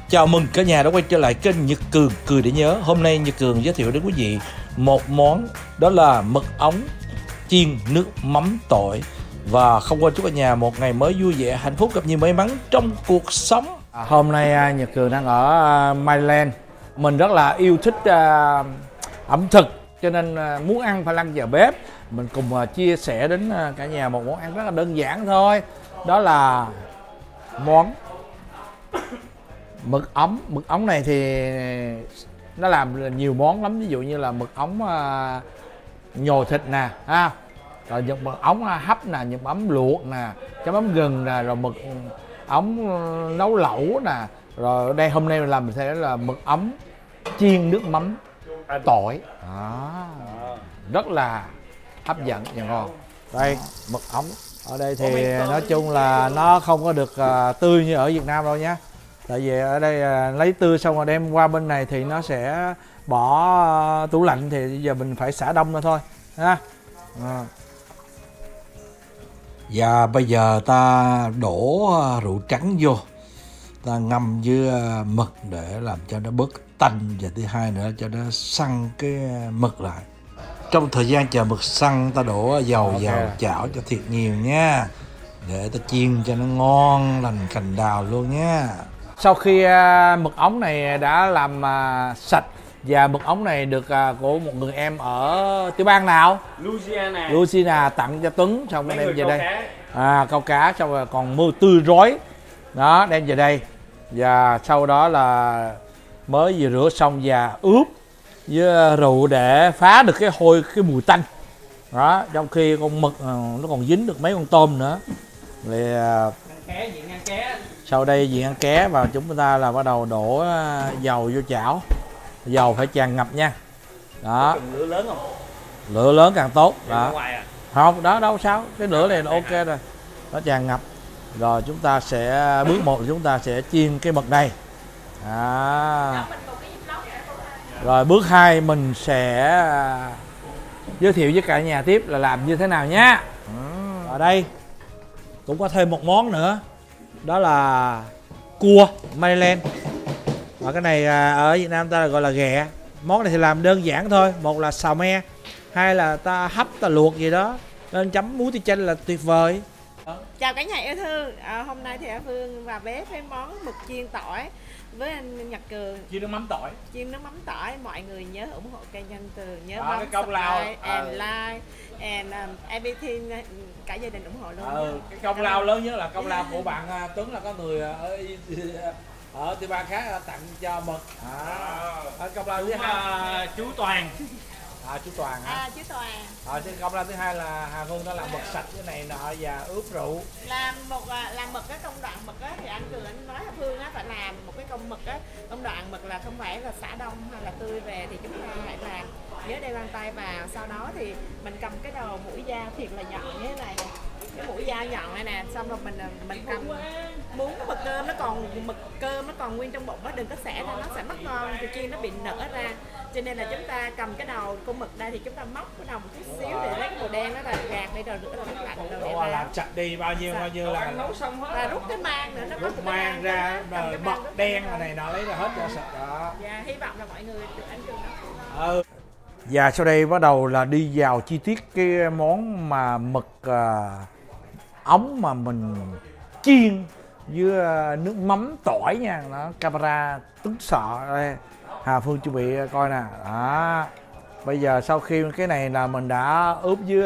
Chào mừng cả nhà đã quay trở lại kênh Nhật Cường Cười Để Nhớ. Hôm nay Nhật Cường giới thiệu đến quý vị một món, đó là mật ống chiên nước mắm tỏi. Và không quên chúc cả nhà một ngày mới vui vẻ, hạnh phúc, gặp nhiều may mắn trong cuộc sống. Hôm nay Nhật Cường đang ở Maryland. Mình rất là yêu thích ẩm thực, cho nên muốn ăn phải lăn vào bếp. Mình cùng chia sẻ đến cả nhà một món ăn rất là đơn giản thôi. Đó là món mực ống. Mực ống này thì nó làm nhiều món lắm, ví dụ như là mực ống nhồi thịt nè, rồi những mực ống hấp nè, những mắm luộc nè, chấm mắm gừng nè, rồi mực ống nấu lẩu nè, rồi ở đây hôm nay mình làm mình sẽ là mực ống chiên nước mắm tỏi. Rất là hấp dẫn và ngon. Đây mực ống ở đây thì nói chung là nó không có được tươi như ở Việt Nam đâu nhé. Tại vì ở đây lấy tươi xong rồi đem qua bên này thì nó sẽ bỏ tủ lạnh, thì giờ mình phải xả đông ra thôi ha. Và bây giờ ta đổ rượu trắng vô, ta ngâm với mực để làm cho nó bớt tanh, và thứ hai nữa cho nó săn cái mực lại. Trong thời gian chờ mực săn, ta đổ dầu vào chảo cho thiệt nhiều nha, để ta chiên cho nó ngon lành cành đào luôn nha. Sau khi mực ống này đã làm sạch, và mực ống này được của một người em ở tiểu bang nào? Louisiana tặng cho Tuấn, xong rồi đem về đây. Câu cá, xong rồi còn mưa tươi rói đó, đem về đây. Và sau đó là mới vừa rửa xong và ướp với rượu để phá được cái mùi tanh đó, trong khi con mực nó còn dính được mấy con tôm nữa. Thì sau đây diện ăn ké vào, chúng ta là bắt đầu đổ dầu vô chảo. Dầu phải tràn ngập nha. Đó. Lửa lớn không? Lửa lớn càng tốt. Đó. Không, đó đâu sao. Cái lửa này là ok rồi. Nó tràn ngập. Rồi chúng ta sẽ bước một, chúng ta sẽ chiên cái mực này. Rồi bước 2 mình sẽ giới thiệu với cả nhà tiếp là làm như thế nào nhé. Ở đây cũng có thêm một món nữa, đó là cua Maryland. Và cái này ở Việt Nam ta gọi là ghẹ. Món này thì làm đơn giản thôi, một là xào me, hai là ta hấp, ta luộc gì đó, nên chấm muối tiêu chanh là tuyệt vời. Chào cả nhà yêu thương. Hôm nay thì Phương vào bếp với món mực chiên tỏi với anh Nhật Cường. Chiên nước mắm tỏi. Chiên nước mắm tỏi. Mọi người nhớ ủng hộ kênh Nhân Từ, nhớ bấm subscribe and like and everything, cả gia đình ủng hộ luôn. Cái công lao lớn nhất là công lao của bạn Tuấn, là có người ở tiểu bang khác tặng cho mực. Công lao thứ hai chú Toàn. Chú Toàn hả? Chú Toàn. Công lao thứ hai là Hà Phương đã làm mực sạch cái này nọ và ướp rượu. Làm mực cái công đoạn mực á, thì anh Cường anh nói Hà Phương á phải làm một cái công mực á, công đoạn mực là không phải là xả đông hay là tươi về, thì chúng ta phải làm, nhớ đeo găng tay vào. Sau đó thì mình cầm cái đầu mũi dao thiệt là nhọn như thế này, cái mũi dao nhọn này nè, xong rồi mình cầm muốn mực cơm nó còn nguyên trong bụng á, đừng có xẻ ra, nó sẽ mất ngon, thì chiên nó bị nở ra. Cho nên là chúng ta cầm cái đầu con mực đây, thì chúng ta móc cái đầu một chút xíu để lấy cái màu đen đó, là gạt đi, rồi rửa, rồi nước lạnh, rồi để làm sạch đi bao nhiêu là nấu xong hết, và rút cái mang nữa, nó rút mang ra, rồi mật đen này nọ lấy ra hết cho sạch đó. Dạ, hy vọng là mọi người được ăn chung. Và sau đây bắt đầu là đi vào chi tiết cái món mà mực ống mà mình chiên với nước mắm tỏi nha. Nó camera Tuấn sợ đây, Hà Phương chuẩn bị coi nè. Đó. Bây giờ sau khi cái này là mình đã ướp với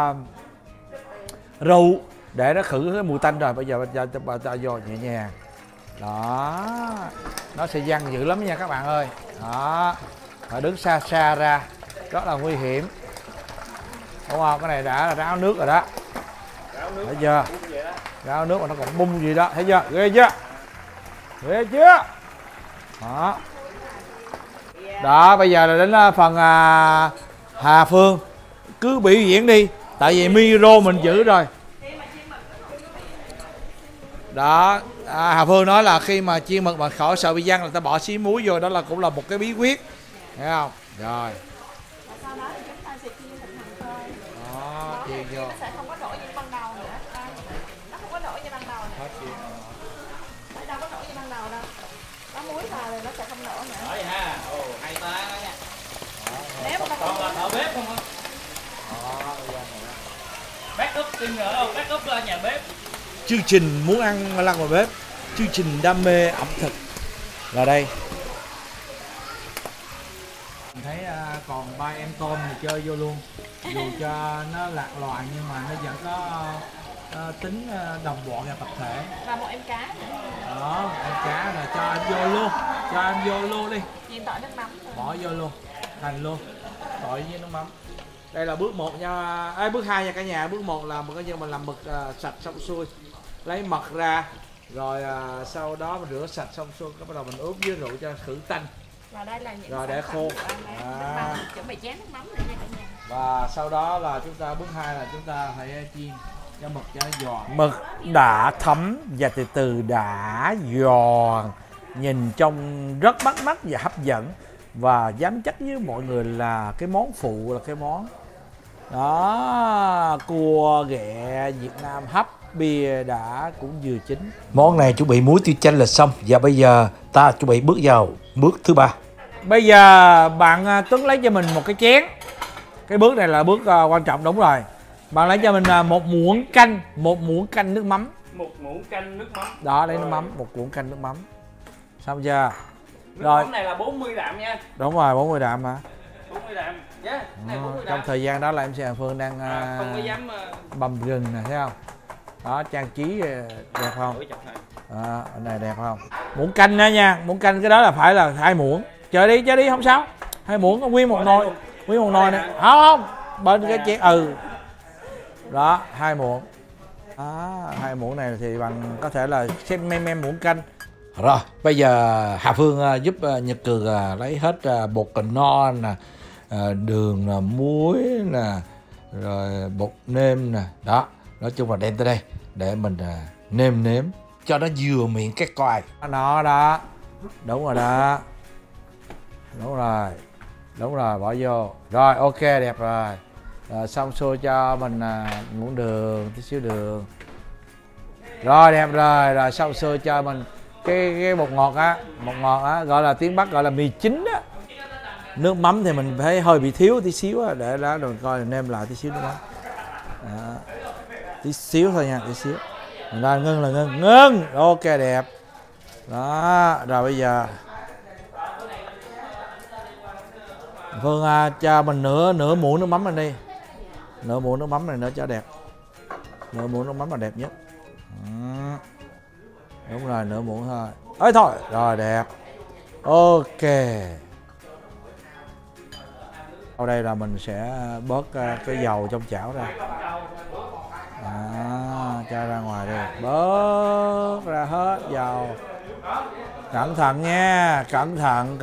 rượu để nó khử cái mùi tanh rồi. Bây giờ cho vô nhẹ nhàng. Đó. Nó sẽ văng dữ lắm nha các bạn ơi. Đó. Phải đứng xa xa ra, rất là nguy hiểm. Đúng không? Cái này đã là ráo nước rồi đó. Thấy chưa? Ráo nước mà nó còn bung gì đó. Thấy chưa? Ghê chưa? Ghê chưa? Đó. Đó, bây giờ là đến phần Hà Phương. Cứ biểu diễn đi, tại vì micro mình giữ rồi. Đó, Hà Phương nói là khi mà chiên mực mà khỏi sợ bị văng là ta bỏ xí muối vô, đó là cũng là một cái bí quyết. Thấy không? Rồi. Sau đó thì chúng ta sẽ chiên thịt hầm thôi. Đó, chiên vô. Nó sẽ không có nổi như ban đầu nữa. Nó không có nổi như ban đầu nữa. Đâu có nổi như ban đầu đâu. Đó, muối thì nó sẽ không nổ nữa. Đấy ha, ồ hay quá đó nha. Nếu mà Còn là thợ bếp không hả? Backup team nữa không? Backup là nhà bếp. Chương trình muốn ăn lăn vào bếp, chương trình đam mê ẩm thực là đây. Mình thấy còn 3 em tôm thì chơi vô luôn, dù cho nó lạc loài nhưng mà nó vẫn có tính đồng bọn và tập thể. và một em cá nữa. Đó, em cá là cho em vô luôn, cho em vô luôn đi, Chiên tỏi nước mắm. bỏ vô luôn, thành luôn, tỏi với nước mắm. Đây là bước 1 nha, bước 2 nha cả nhà. Bước 1 là coi như mình làm mực sạch xong xuôi, lấy mật ra, rồi sau đó mình rửa sạch xong xuôi, cái bắt đầu mình ướp với rượu cho khử tanh. Và đây là những Rồi để khô. chuẩn bị chén nước mắm để nha cả nhà. Và sau đó là chúng ta bước 2 là chúng ta phải chiên cho mực cho nó giòn. Mực đã thấm và từ từ đã giòn, nhìn trông rất bắt mắt và hấp dẫn, và dám chắc với mọi người là cái món phụ là cái món đó, cua ghẹ Việt Nam hấp bia đã cũng vừa chín. Món này chuẩn bị muối tiêu chanh là xong, và bây giờ ta chuẩn bị bước vào bước thứ 3. Bây giờ bạn Tuấn lấy cho mình một cái chén. Cái bước này là bước quan trọng, đúng rồi. Bạn lấy cho mình một muỗng canh nước mắm. Một muỗng canh nước mắm. Đó, lấy nước mắm, một muỗng canh nước mắm. Xong chưa? Nước Rồi. mắm này là 40 đạm nha. Đúng rồi, 40 đạm mà. 40 đạm. Yeah, này 40 Trong đạm. thời gian đó là em Hàng Phương đang Không có dám bầm gừng nè, thấy không? Đó, trang trí đẹp không? Anh này đẹp không? Muỗng canh đó nha, muỗng canh cái đó là phải là 2 muỗng. Chờ đi không sao. 2 muỗng nguyên một nồi này. Không, bên cái chén đó, 2 muỗng. Đó, 2 muỗng này thì bằng có thể là xem mem muỗng canh. Rồi, bây giờ Hà Phương giúp Nhật Cường lấy hết bột no nè, đường nè, muối nè, rồi bột nêm nè. Đó, nói chung là đem tới đây để mình nêm nếm cho nó vừa miệng cái coi. Nó đó. Đúng rồi đó. Đúng rồi, bỏ vô. Rồi, ok, đẹp rồi. Rồi xong xuôi cho mình muỗng đường, tí xíu đường. Rồi, đẹp rồi. Rồi xong xuôi cho mình cái bột ngọt á, gọi là tiếng Bắc gọi là mì chính á. Nước mắm thì mình phải hơi bị thiếu tí xíu á, để đó rồi coi nêm lại tí xíu nữa đó. Đó. Tí xíu thôi nha, tí xíu. Rồi ngưng là ngưng. Ok, đẹp. Đó, rồi bây giờ Phương cho mình nửa muỗng nước mắm lên đi. Nửa muỗng nước mắm này nữa cho đẹp. Nửa muỗng nước mắm là đẹp nhất. Đúng rồi, nửa muỗng thôi. Ấy thôi, rồi đẹp. Ok. Sau đây là mình sẽ bớt cái dầu trong chảo ra. Cho ra ngoài đi. Bớt ra hết dầu. Cẩn thận nha, cẩn thận.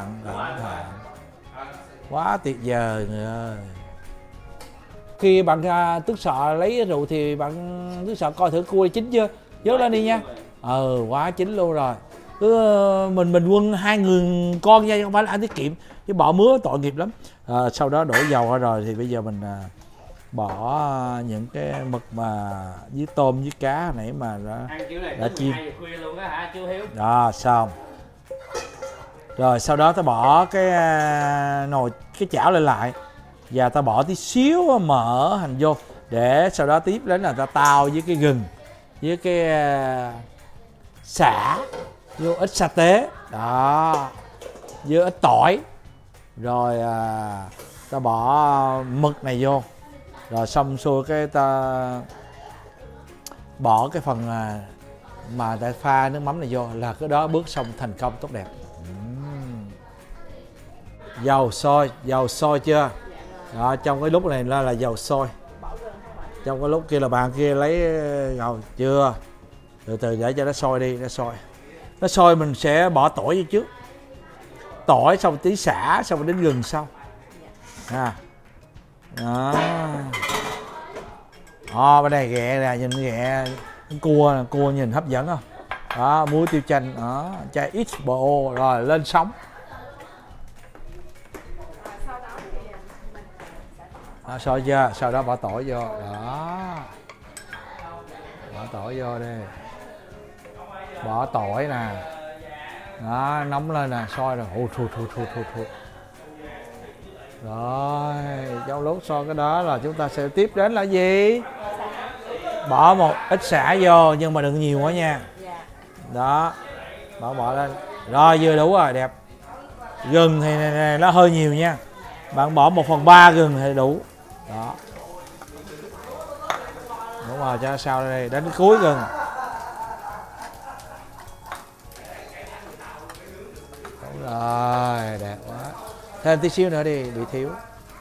Quá tuyệt vời người ơi. Khi bạn tức sọ lấy rượu thì bạn tức sọ coi thử cua chín chưa, vớt lên đi nha. Quá chín luôn rồi. Cứ mình quân 2 người con nha, không phải là ăn tiết kiệm chứ bỏ mứa tội nghiệp lắm. Sau đó đổ dầu rồi thì bây giờ mình bỏ những cái mực mà với tôm với cá hồi nãy mà đã chiên. Đó, xong. Rồi sau đó ta bỏ cái nồi, cái chảo lên lại, và ta bỏ tí xíu mỡ hành vô, để sau đó tiếp đến là ta tao với cái gừng, với cái sả, vô ít sa tế đó, với ít tỏi, rồi ta bỏ mực này vô, rồi xong xuôi cái ta bỏ cái phần mà ta pha nước mắm này vô, là cái đó bước xong thành công tốt đẹp. Dầu sôi chưa? Đó, trong cái lúc này là dầu sôi. Trong cái lúc kia là bạn kia lấy dầu chưa? Từ từ để cho nó sôi đi, nó sôi mình sẽ bỏ tỏi vô trước. Tỏi xong tí sả, xong đến gừng sau. Đó. Bên này ghẹ nè, nhìn ghẹ cua nhìn hấp dẫn không? Đó, muối tiêu chanh, đó, chai ít bộ rồi lên sóng. Đó, sôi chưa? Sau đó bỏ tỏi vô. Đó. Bỏ tỏi vô đi. Bỏ tỏi nè. Đó, nóng lên nè, sôi rồi. Ôi thôi. Rồi, trong lúc sôi cái đó là chúng ta sẽ tiếp đến là gì? Bỏ một ít sả vô nhưng mà đừng nhiều quá nha. Đó, bỏ lên. Rồi vừa đủ rồi, đẹp. Gừng thì này, nó hơi nhiều nha. Bạn bỏ 1/3 gừng thì đủ. Đó. Đúng rồi, cho nó sao đây, đến cuối gừng. Đúng rồi, đẹp quá. Thêm tí xíu nữa đi, bị thiếu.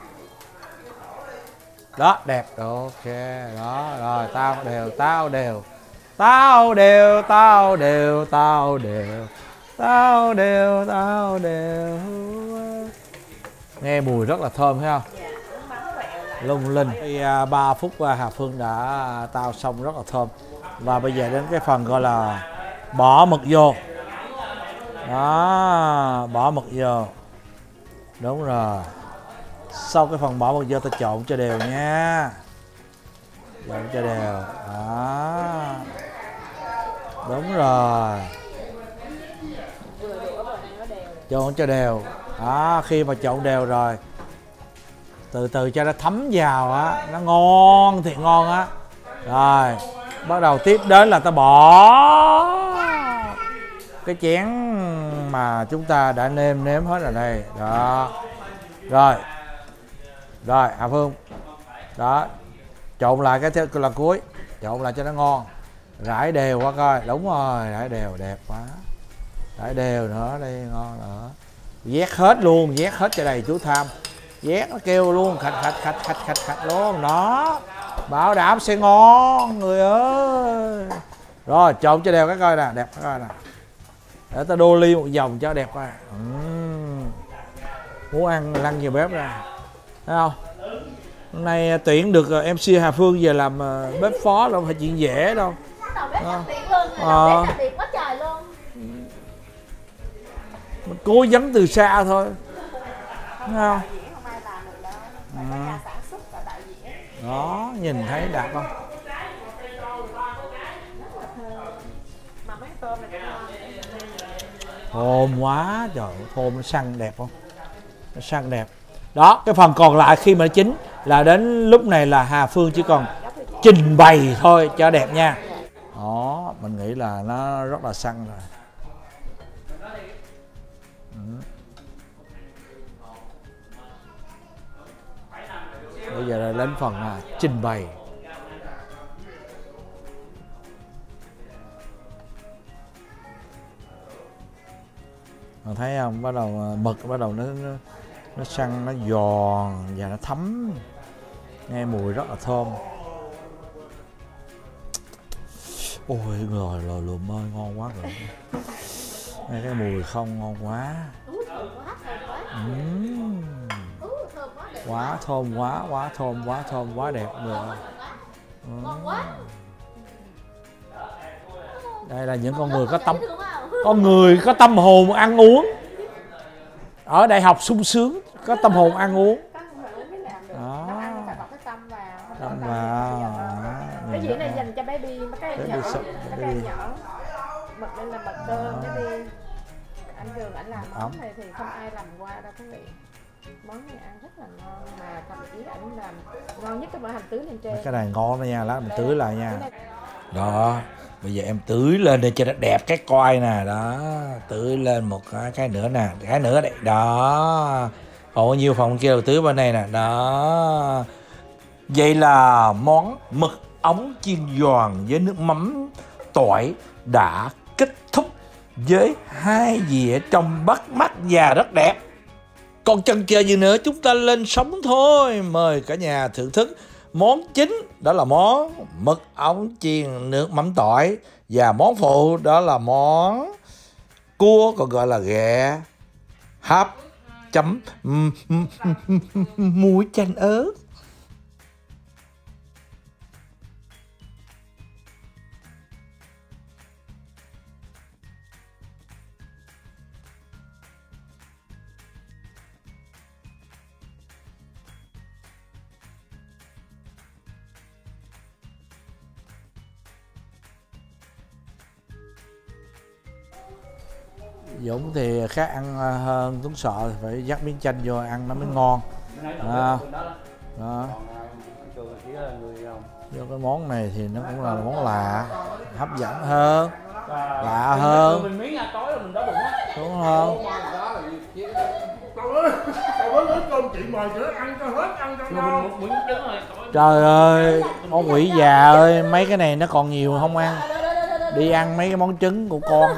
Đó, đẹp, ok. Đó, rồi, tao đều. Nghe mùi rất là thơm thấy không? Lung linh. Thì 3 phút Hà Phương đã tao xong rất là thơm. Và bây giờ đến cái phần gọi là bỏ mực vô. Đó, bỏ mực vô. Đúng rồi. Sau cái phần bỏ mực vô ta trộn cho đều nha. Trộn cho đều. Đó. Đúng rồi. Trộn cho đều. Đó, khi mà trộn đều rồi, từ từ cho nó thấm vào á, nó ngon thì ngon á. Rồi, bắt đầu tiếp đến là ta bỏ cái chén mà chúng ta đã nêm hết rồi đây. Đó. Rồi, Hà Phương. Đó. Trộn lại cái lần cuối, trộn lại cho nó ngon. Rải đều qua coi, đúng rồi, rải đều đẹp quá. Rải đều nữa đây, ngon nữa. Vét hết luôn, vét hết cho đầy chú Tham. Vét nó kêu luôn, khạch luôn. Đó. Bảo đảm sẽ ngon người ơi. Rồi, trộn cho đều cái coi nè, đẹp cái coi nè. Để ta đô ly một vòng cho đẹp coi. Muốn ăn lăn vào bếp ra. Thấy không? Hôm nay tuyển được MC Hà Phương về làm bếp phó đâu phải chuyện dễ đâu. Đầu bếp đặc biệt luôn, đầu bếp đặc biệt quá trời luôn. Mình cố vấn từ xa thôi. Thấy không? Đó, nhìn thấy đạt không? Thơm quá, trời ơi, thơm nó săn đẹp không? Nó săn đẹp. Đó, cái phần còn lại khi mà nó chín là đến lúc này là Hà Phương chỉ còn trình bày thôi cho đẹp nha. Đó, mình nghĩ là nó rất là săn rồi. Bây giờ là đến phần trình bày. Bạn thấy không? Bắt đầu mực bắt đầu nó săn, nó giòn và nó thấm. Nghe mùi rất là thơm. Ôi rồi lùm ơi, ngon quá rồi. Nghe cái mùi không ngon quá. Quá thơm quá đẹp rồi. Đây là những con người có tâm hồn ăn uống. Ở đại học sung sướng, có tâm hồn ăn uống. Đó. Tâm vào. Cái dĩa này dành cho baby, các em nhỏ, các em nhỏ. Bật lên là bật cơm baby. Anh Trường ảnh làm món này thì không ai làm qua đâu quý vị. Món này ăn rất là ngon, mà thậm chí ảnh làm ngon nhất cái bữa hành tưới lên trên. Cái này ngon đó nha, lát mình tưới lại nha. Đó, bây giờ em tưới lên để cho nó đẹp cái coi nè. Đó, tưới lên một cái nữa nè, cái nữa đây. Đó, còn bao nhiêu phòng kia đầu tưới bên này nè. Đó. Vậy là món mực ống chiên giòn với nước mắm tỏi đã kết thúc với 2 dĩa trong bắt mắt và rất đẹp. Còn chần chờ gì nữa, chúng ta lên sóng thôi. Mời cả nhà thưởng thức món chính, đó là món mực ống chiên nước mắm tỏi. Và món phụ đó là món cua, còn gọi là ghẹ hấp chấm muối chanh ớt. Dũng thì khác ăn hơn Tuấn Sọ, thì phải dắt miếng chanh vô ăn nó mới ngon. Đó. Vô cái món này thì nó cũng là món lạ, hấp dẫn hơn, lạ hơn, đúng không? Trời ơi, con quỷ già ơi, mấy cái này nó còn nhiều không ăn. Đi ăn mấy cái món trứng của con.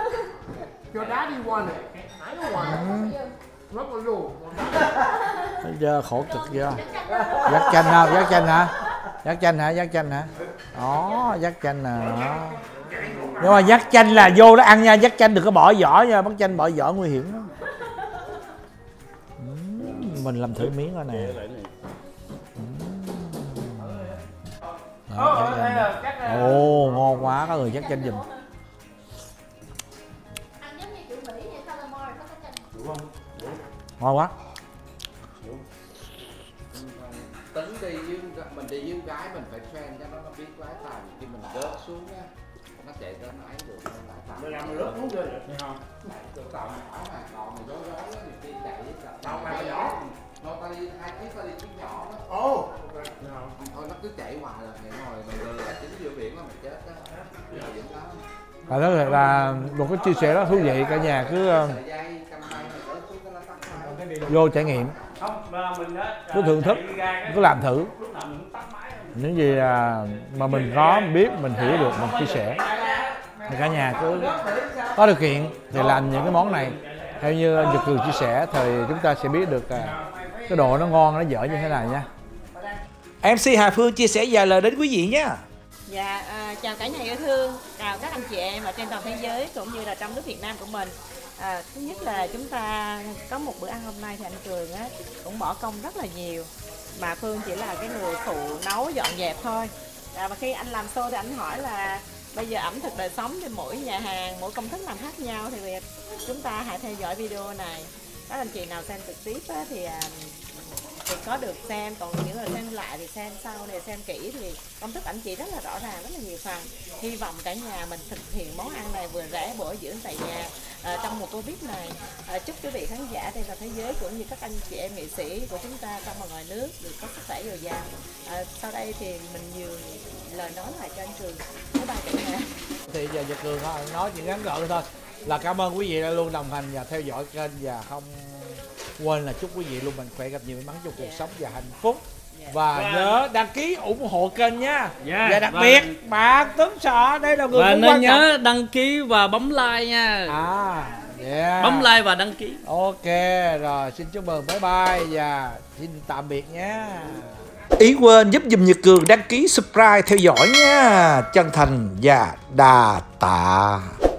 Bây giờ khổ cực chưa? Dắt chanh không? Dắt chanh hả? Dắt chanh hả? Dắt chanh hả? Đó, dắt chanh nè. Nhưng mà dắt chanh là vô đó ăn nha, dắt chanh đừng có bỏ vỏ nha, bắt chanh bỏ vỏ nguy hiểm lắm. Mình làm thử miếng coi nè. Ồ, ngon quá, có người dắt chanh giùm. Ngon quá. Tính đi với mình đi với gái mình phải trend cho nó biết lái tàu, khi mình rớt xuống á nó chạy ra nó ấy được nó lái tàu. Mình làm rớt xuống rồi được không? Được tàu mà áo mà còn mà gió á nhiều khi chạy với tàu mà nhỏ. Nó ta đi hai chiếc ta đi chiếc nhỏ đó. Ồ. Thôi nó cứ chạy hoài là ngày ngồi mình là chính giữa biển là mình chết đó. Đó là một cái chia sẻ rất thú vị, cả nhà cứ vô trải nghiệm, cứ thưởng thức, cứ làm thử những gì mà mình có biết, mình hiểu được, mình chia sẻ. Thì cả nhà cứ có điều kiện thì làm những cái món này theo như Nhật Cường chia sẻ, thì chúng ta sẽ biết được cái độ nó ngon, nó dở như thế nào nha. MC Hà Phương chia sẻ vài lời đến quý vị nhé. Dạ, chào cả nhà yêu thương, chào các anh chị em ở trên toàn thế giới cũng như là trong nước Việt Nam của mình. Thứ nhất là chúng ta có một bữa ăn hôm nay thì anh Cường á, cũng bỏ công rất là nhiều, mà Phương chỉ là cái người phụ nấu dọn dẹp thôi. Và khi anh làm show thì anh hỏi là bây giờ ẩm thực đời sống thì mỗi nhà hàng, mỗi công thức làm khác nhau, thì chúng ta hãy theo dõi video này. Các anh chị nào xem trực tiếp á, thì có được xem, còn những người xem lại thì xem sau này xem kỹ thì công thức anh chị rất là rõ ràng, rất là nhiều phần. Hy vọng cả nhà mình thực hiện món ăn này vừa rẻ bổ dưỡng tại nhà trong mùa Covid này. Chúc quý vị khán giả trên toàn thế giới cũng như các anh chị em nghệ sĩ của chúng ta trong và ngoài nước được có sức khỏe dồi dào. Sau đây thì mình nhiều lời nói lại cho anh Cường. Bye bye cả nhà. Thì giờ Nhật Cường nói chuyện ngắn gọn thôi, là cảm ơn quý vị đã luôn đồng hành và theo dõi kênh, và không quên là chúc quý vị luôn mạnh khỏe, gặp nhiều may mắn trong cuộc sống và hạnh phúc. Và nhớ đăng ký ủng hộ kênh nha. Và đặc biệt bạn Tuấn Sọ đây là người cũng quan nhớ đăng ký và bấm like nha. Bấm like và đăng ký. Ok rồi, xin chúc mừng, bye bye và xin tạm biệt nhé. Ý quên giúp giùm Nhật Cường đăng ký subscribe theo dõi nha. Chân thành và đà tạ.